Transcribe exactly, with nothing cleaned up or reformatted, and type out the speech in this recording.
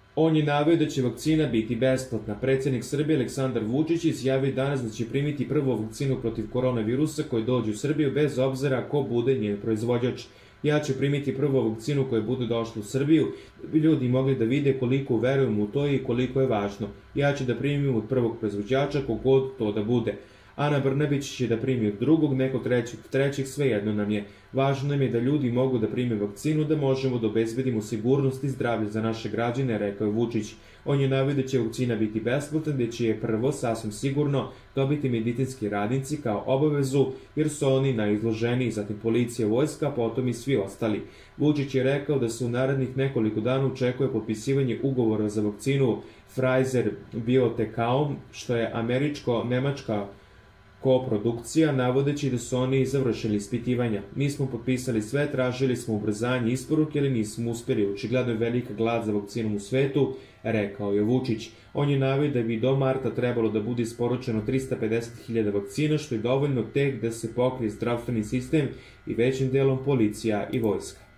On je naveo da će vakcina biti besplatna. Predsjednik Srbije Aleksandar Vučić izjavio danas da će primiti prvu vakcinu protiv koronavirusa koji dođe u Srbiju bez obzira ko bude njen proizvođač. Ja ću primiti prvu vakcinu koja bude došla u Srbiju, da bi ljudi mogli da vide koliko verujem u to i koliko je važno. Ja ću da primim od prvog proizvođača kogod to da bude. Ana Brnabić će da primi od drugog, neko trećeg, trećeg, svejedno nam je. Važno nam je da ljudi mogu da prime vakcinu, da možemo da obezbedimo sigurnost i zdravlje za naše građane, rekao je Vučić. On je naveo da će vakcina biti besplatna, da će je prvo, sasvim sigurno, dobiti medicinski radnici kao obavezu, jer su oni najizloženiji, zatim policija, vojska, potom i svi ostali. Vučić je rekao da se u narednih nekoliko dana očekuje potpisivanje ugovora za vakcinu Pfizer BioNTech, što je američko-nemačka koprodukcija, navodeći da su oni završili ispitivanja. Mi smo potpisali sve, tražili smo ubrzanje isporuke, ali nismo uspjeli. Očigledno je velika glad za vakcinom u svetu, rekao je Vučić. On je naveo da bi do marta trebalo da bude isporučeno trista pedeset hiljada vakcina, što je dovoljno tek da se pokrije zdravstveni sistem i većim delom policija i vojska.